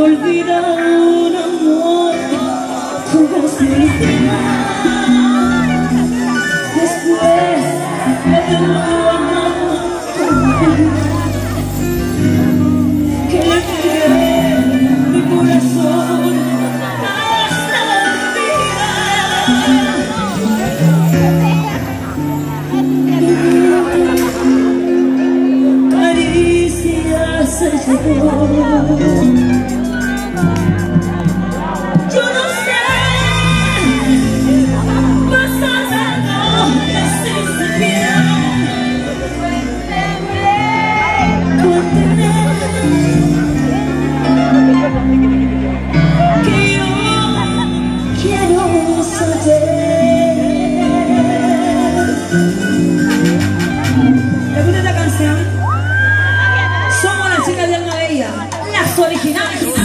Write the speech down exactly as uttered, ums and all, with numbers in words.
olvida un amor como si después de tanto amor que le entregué mi corazón hasta el día. Caricias se llevó. Yo no sé, pasada noche si supieron contener que yo quiero saber. ¿Te gusta esta canción? Somos las chicas de Alma Bella, las originales.